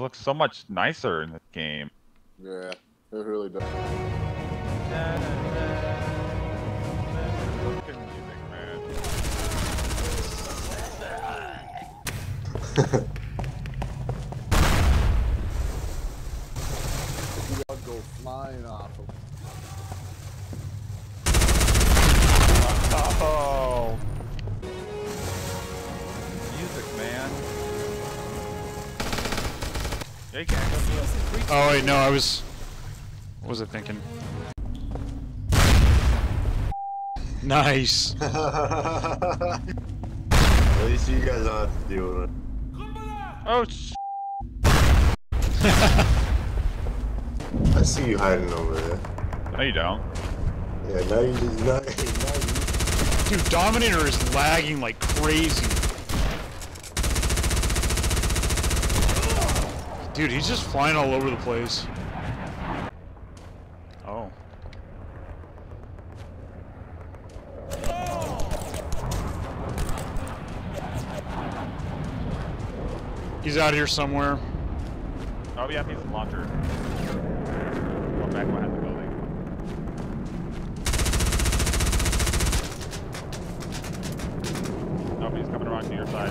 looks so much nicer in this game. Yeah, it really does. Good music, man. I'll go flying off of. Oh, music, man. Yeah, you can't go through it. Oh wait, no, I was. What was I thinking? Nice. At least you guys don't have to deal with it. Oh, I see you hiding over there. no, you don't. Yeah, now you just not. Dude, Dominator is lagging like crazy. Dude, he's just flying all over the place. Oh. He's out here somewhere. Oh, yeah, he's a launcher. One back behind the building. Oh, he's coming around to your side.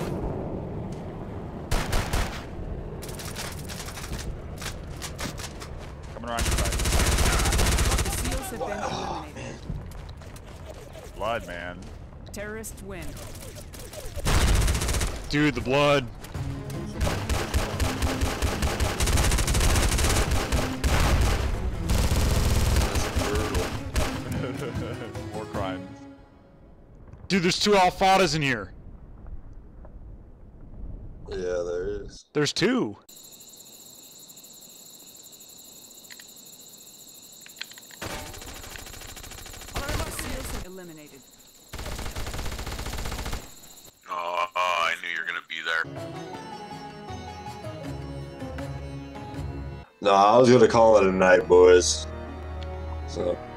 Coming around your side. The seals have been eliminated. Blood, man. Terrorists win. Dude, the blood. More crimes. Dude, there's 2 Alfadas in here. Yeah, there is. There's 2. Seals have eliminated. Oh, I knew you were gonna be there. No, I was gonna call it a night, boys. So.